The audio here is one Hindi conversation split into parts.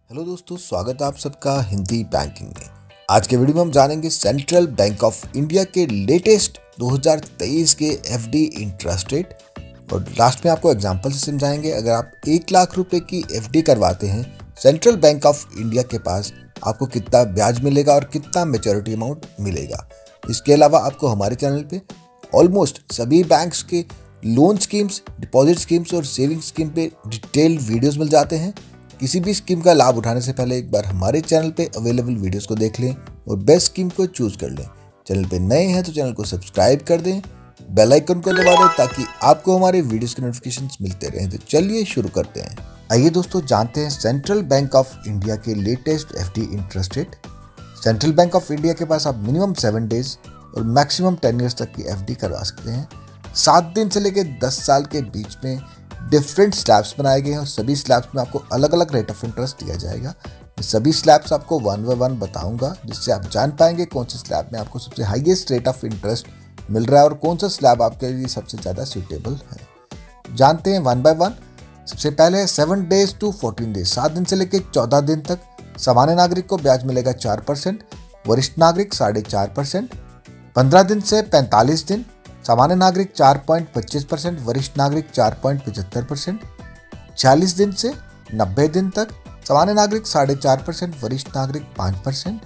हेलो दोस्तों, स्वागत है आप सबका हिंदी बैंकिंग में। आज के वीडियो में हम जानेंगे सेंट्रल बैंक ऑफ इंडिया के लेटेस्ट 2023 के एफडी इंटरेस्ट रेट और लास्ट में आपको एग्जांपल से समझाएंगे। अगर आप 1 लाख रुपए की एफडी करवाते हैं सेंट्रल बैंक ऑफ इंडिया के पास, आपको कितना ब्याज मिलेगा और कितना मैच्योरिटी अमाउंट मिलेगा। इसके अलावा आपको हमारे चैनल पे ऑलमोस्ट सभी बैंक्स के लोन स्कीम्स, डिपॉजिट स्कीम्स और सेविंग स्कीम पे डिटेल्ड वीडियोस मिल जाते हैं। किसी भी स्कीम का लाभ उठाने से पहले एक बार हमारे चैनल पे अवेलेबल वीडियोस को देख लें और बेस्ट स्कीम को चूज कर लें। चैनल पे नए हैं तो चैनल को सब्सक्राइब कर दें, बेल आइकन को दबा दें ताकि आपको हमारे वीडियोस के नोटिफिकेशंस मिलते रहें। तो चलिए शुरू करते हैं। आइए दोस्तों, जानते हैं सेंट्रल बैंक ऑफ इंडिया के latest FD interest rate. Central Bank of India के पास आप मिनिमम 7 डेज और मैक्सिमम 10 ईयर्स तक की एफडी करवा सकते हैं। 7 दिन से लेकर 10 साल के बीच में डिफरेंट स्लैब्स बनाए गए हैं और सभी स्लैब्स में आपको अलग अलग रेट ऑफ इंटरेस्ट दिया जाएगा। सभी स्लैब्स आपको वन बाय वन बताऊंगा, जिससे आप जान पाएंगे कौन से स्लैब में आपको सबसे हाईएस्ट रेट ऑफ इंटरेस्ट मिल रहा है और कौन सा स्लैब आपके लिए सबसे ज़्यादा सूटेबल है। जानते हैं वन बाय वन। सबसे पहले है 7 डेज टू 14 डेज, 7 दिन से लेकर 14 दिन तक सामान्य नागरिक को ब्याज मिलेगा 4%, वरिष्ठ नागरिक 4.5%। 15 दिन से 45 दिन सामान्य नागरिक 4.25%, वरिष्ठ नागरिक 4.75%। 46 दिन से 90 दिन तक सामान्य नागरिक 4.5%, वरिष्ठ नागरिक 5%।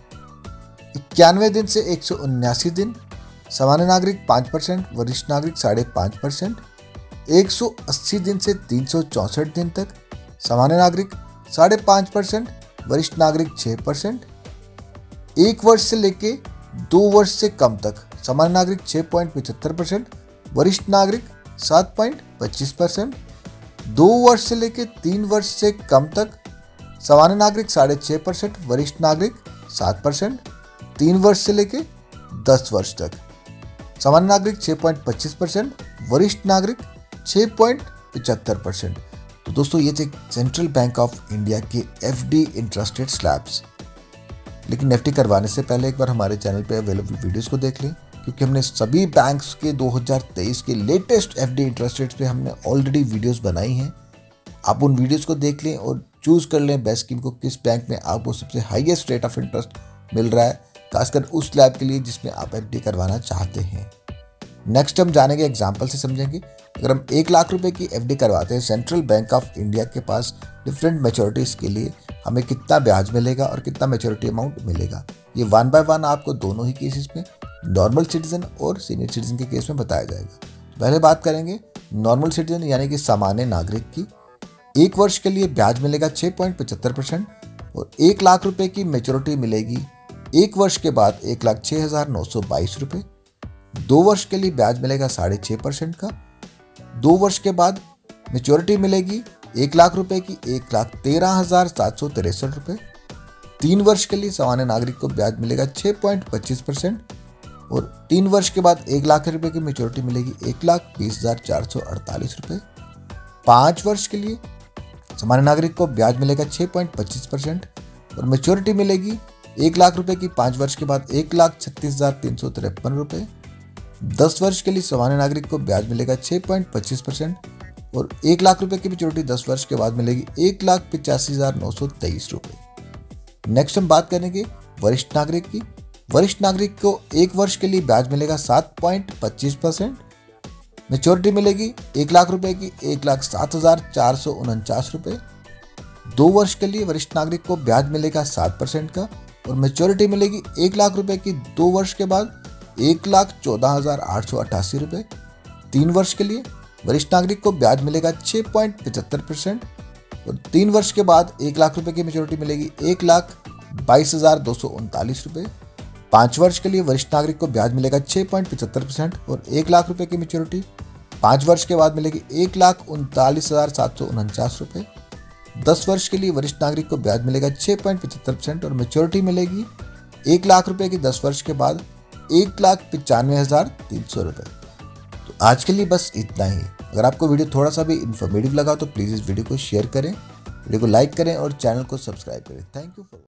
91 दिन से 179 दिन सामान्य नागरिक 5%, वरिष्ठ नागरिक 5.5%। 180 दिन से 364 दिन तक सामान्य नागरिक 5.5%, वरिष्ठ नागरिक 6%। 1 वर्ष से लेके 2 वर्ष से कम तक सामान्य नागरिक 6.75%, वरिष्ठ नागरिक 7.25%। 2 वर्ष से लेकर 3 वर्ष से कम तक सामान्य नागरिक 6.5%, वरिष्ठ नागरिक 7%। 3 वर्ष से लेकर 10 वर्ष तक सामान्य नागरिक 6.25%, वरिष्ठ नागरिक 6.75%। तो दोस्तों, ये थे सेंट्रल बैंक ऑफ इंडिया के एफडी इंटरेस्ट रेट स्लैब्स। लेकिन एफडी करवाने से पहले एक बार हमारे चैनल पे अवेलेबल वीडियोस को देख लें, क्योंकि हमने सभी बैंक्स के 2023 के लेटेस्ट एफडी इंटरेस्ट रेट्स पे हमने ऑलरेडी वीडियोस बनाई हैं। आप उन वीडियोस को देख लें और चूज कर लें बेस्ट स्कीम को, किस बैंक में आपको सबसे हाईएस्ट रेट ऑफ इंटरेस्ट मिल रहा है, खासकर उस स्लैब के लिए जिसमें आप एफडी करवाना चाहते हैं। नेक्स्ट हम जानेंगे, एग्जाम्पल से समझेंगे। अगर हम 1 लाख रुपए की एफडी करवाते हैं सेंट्रल बैंक ऑफ इंडिया के पास, डिफरेंट मैच्योरिटीज के लिए हमें कितना ब्याज मिलेगा और कितना मैच्योरिटी अमाउंट मिलेगा, ये वन बाय वन आपको दोनों ही केसेस में, नॉर्मल सिटीजन और सीनियर सिटीजन के केस में बताया जाएगा। पहले बात करेंगे नॉर्मल सिटीजन यानी कि सामान्य नागरिक की। 1 वर्ष के लिए ब्याज मिलेगा 6.75% और 1 लाख रुपए की मैच्योरिटी मिलेगी 1 वर्ष के बाद 1,06,922 रुपये। 2 वर्ष के लिए ब्याज मिलेगा 6.5% का। 2 वर्ष के बाद मैच्योरिटी मिलेगी 1 लाख रुपए की 1,13,763 रुपये। 3 वर्ष के लिए सामान्य नागरिक को ब्याज मिलेगा 6.25% और 3 वर्ष के बाद 1 लाख रुपए की मैच्योरिटी मिलेगी 1,20,448 रुपये। 5 वर्ष के लिए सामान्य नागरिक को ब्याज मिलेगा 6.25% और मैच्योरिटी मिलेगी 1 लाख रुपए की 5 वर्ष के बाद 1,36,353 रुपये। 10 वर्ष के लिए सामान्य नागरिक को ब्याज मिलेगा 6.25% और 1 लाख रुपए की मैच्योरिटी 10 वर्ष के बाद मिलेगी 1,85,923 रुपये। नेक्स्ट हम बात करेंगे वरिष्ठ नागरिक की। वरिष्ठ नागरिक को 1 वर्ष के लिए ब्याज मिलेगा 7.25%, मैच्योरिटी मिलेगी 1 लाख रुपए की 1,07,449 रुपये। 2 वर्ष के लिए वरिष्ठ नागरिक को ब्याज मिलेगा 7% का और मैच्योरिटी मिलेगी 1 लाख रुपए की 2 वर्ष के बाद 1,14,888 रुपये। 3 वर्ष के लिए वरिष्ठ नागरिक को ब्याज मिलेगा 6.75% और 3 वर्ष के बाद 1 लाख रुपए की मैच्योरिटी मिलेगी 1,22,239 रुपये। 5 वर्ष के लिए वरिष्ठ नागरिक को ब्याज मिलेगा 6.75% और 1 लाख रुपए की मैच्योरिटी 5 वर्ष के बाद मिलेगी 1,39,749 रुपये। 10 वर्ष के लिए वरिष्ठ नागरिक को ब्याज मिलेगा 6.75% और मैच्योरिटी मिलेगी 1 लाख रुपए की 10 वर्ष के बाद 1,95,300 रुपये। तो आज के लिए बस इतना ही। अगर आपको वीडियो थोड़ा सा भी इन्फॉर्मेटिव लगा तो प्लीज़ इस वीडियो को शेयर करें, वीडियो को लाइक करें और चैनल को सब्सक्राइब करें। Thank you for